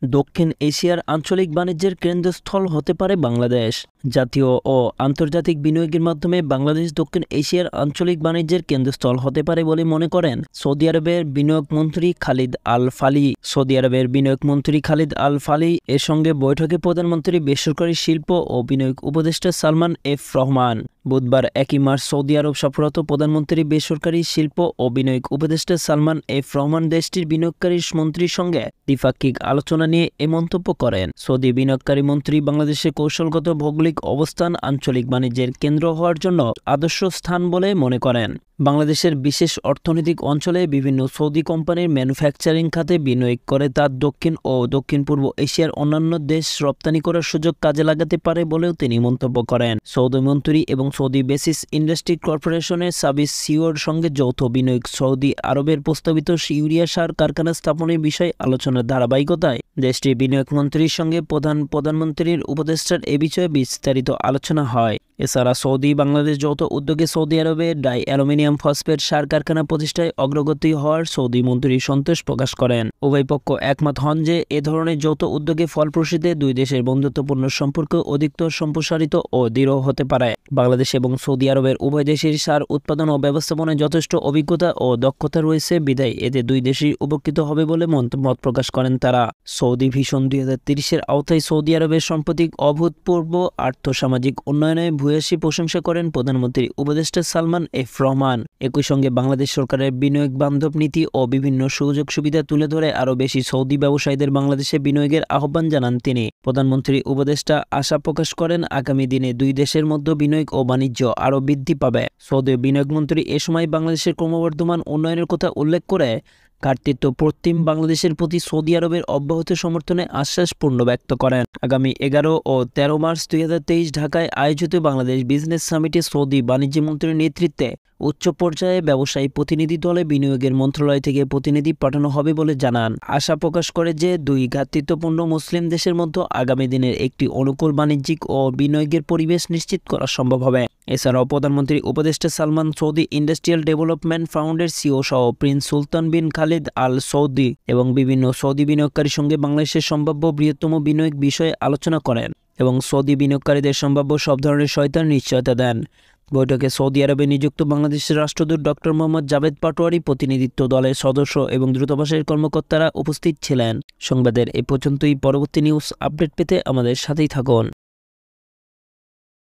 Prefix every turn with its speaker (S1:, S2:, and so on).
S1: দক্ষিণ এশিয়ার আঞ্চলিক বাণিজ্যের কেন্দ্রস্থল হতে পারে বাংলাদেশ। জাতীয় ও আন্তর্জাতিক বিনিয়োগের মাধ্যমে বাংলাদেশ দক্ষিণ এশিয়ার আঞ্চলিক বাণিজ্যের কেন্দ্রস্থল হতে পারে বলে মনে করেন সৌদি আরবের বিনিয়োগ মন্ত্রী খালিদ আল ফালি। এর সঙ্গে বৈঠকে প্রধানমন্ত্রী, বেসরকারি শিল্প ও বিনিয়োগ উপদেষ্টা সালমান এফ রহমান। বুধবার 1 মার্চ সৌদি আরব সফররত প্রধানমন্ত্রী, বেসরকারি শিল্প ও বিনিয়োগ উপদেষ্টা সালমান এফ রহমান দেশটির বিনিয়োগকারী মন্ত্রীর সঙ্গে দ্বিপাক্ষিক আলোচনা নিয়ে এ মন্তব্য করেন। সৌদি বিনিয়োগকারী মন্ত্রী বাংলাদেশের কৌশলগত ভৌগোলিক অবস্থান আঞ্চলিক বাণিজ্যের কেন্দ্র হওয়ার জন্য আদর্শ স্থান বলে মনে করেন। বাংলাদেশের বিশেষ অর্থনৈতিক অঞ্চলে বিভিন্ন সৌদি কোম্পানির ম্যানুফ্যাকচারিং খাতে বিনিয়োগ করে তার দক্ষিণ ও দক্ষিণ পূর্ব এশিয়ার অন্যান্য দেশ রপ্তানি করার সুযোগ কাজে লাগাতে পারে বলেও তিনি মন্তব্য করেন। সৌদি মন্ত্রী এবং সৌদি বেসিস ইন্ডাস্ট্রি কর্পোরেশনের সাবিস সিওর সঙ্গে যৌথ বিনিয়োগ সৌদি আরবের প্রস্তাবিত ইউরিয়া সার কারখানা স্থাপনের বিষয়ে আলোচনার ধারাবাহিকতায় দেশটির বিনিয়োগ মন্ত্রীর সঙ্গে প্রধানমন্ত্রীর উপদেষ্টার এ বিষয়ে বিস্তারিত আলোচনা হয়। এছাড়া সৌদি বাংলাদেশ যৌথ উদ্যোগে সৌদি আরবে ডাই অ্যালুমিনিয়াম ফসফেট সার কারখানা প্রতিষ্ঠায় অগ্রগতি হওয়ার সৌদি মন্ত্রী সন্তোষ প্রকাশ করেন। উভয় পক্ষ একমত হন যে এ ধরনের যৌথ উদ্যোগে ফলপ্রসূতে দুই দেশের বন্ধুত্বপূর্ণ সম্পর্ক অধিকতর সম্প্রসারিত ও দৃঢ় হতে পারে। বাংলাদেশ এবং সৌদি আরবের উভয় দেশের সার উৎপাদন ও ব্যবস্থাপনায় যথেষ্ট অভিজ্ঞতা ও দক্ষতা রয়েছে বিধায় এতে দুই দেশই উপকৃত হবে বলে মত প্রকাশ করেন তারা। সৌদি ভিশন 2030-এর আওতায় সৌদি আরবের সাম্প্রতিক অভূতপূর্ব আর্থসামাজিক উন্নয়নে ভূয়সী প্রশংসা করেন প্রধানমন্ত্রী উপদেষ্টা সালমান এফ রহমান। একই সঙ্গে বাংলাদেশ সরকারের বিনিয়োগ বান্ধব নীতি ও বিভিন্ন সুযোগ সুবিধা তুলে ধরে আরও বেশি সৌদি ব্যবসায়ীদের বাংলাদেশে বিনিয়োগের আহ্বান জানান তিনি। প্রধানমন্ত্রী উপদেষ্টা আশা প্রকাশ করেন আগামী দিনে দুই দেশের মধ্যে বিনিয়োগ ও বাণিজ্য আরও বৃদ্ধি পাবে। সৌদি বিনিয়োগ মন্ত্রী এ সময় বাংলাদেশের ক্রমবর্ধমান উন্নয়নের কথা উল্লেখ করে কর্তৃত্ব পশ্চিম বাংলাদেশের প্রতি সৌদি আরবের অব্যাহত সমর্থনে আশ্বাস পূর্ণ ব্যক্ত করেন। আগামী 11 ও 13 মার্চ 2023 ঢাকায় আয়োজিত বাংলাদেশ বিজনেস সামিটে সৌদি বাণিজ্য মন্ত্রীর নেতৃত্বে উচ্চ পর্যায়ে ব্যবসায়ী প্রতিনিধি দলে বিনিয়োগের মন্ত্রণালয় থেকে প্রতিনিধি পাঠানো হবে বলে জানান। আশা প্রকাশ করে যে দুই ভ্রাতৃত্বপূর্ণ মুসলিম দেশের মধ্যে আগামী দিনের একটি অনুকূল বাণিজ্যিক ও বিনিয়োগের পরিবেশ নিশ্চিত করা সম্ভব হবে। এছাড়াও প্রধানমন্ত্রী উপদেষ্টা সালমান সৌদি ইন্ডাস্ট্রিয়াল ডেভেলপমেন্ট ফান্ডের সিও সহ prince Sultan bin Khalid Al Saudi এবং বিভিন্ন সৌদি বিনিয়োগকারীর সঙ্গে বাংলাদেশের সম্ভাব্য বৃহত্তম বিনিয়োগ বিষয়ে আলোচনা করেন এবং সৌদি বিনিয়োগকারীদের সম্ভাব্য সব ধরনের সহায়তার নিশ্চয়তা দেন। বৈঠকে সৌদি আরবে নিযুক্ত বাংলাদেশের রাষ্ট্রদূত ডক্টর মোহাম্মদ জাভেদ পাটোয়ারি, প্রতিনিধিত্ব দলের সদস্য এবং দূতাবাসের কর্মকর্তারা উপস্থিত ছিলেন। সংবাদের এ পর্যন্তই। পরবর্তী নিউজ আপডেট পেতে আমাদের সাথেই থাকুন।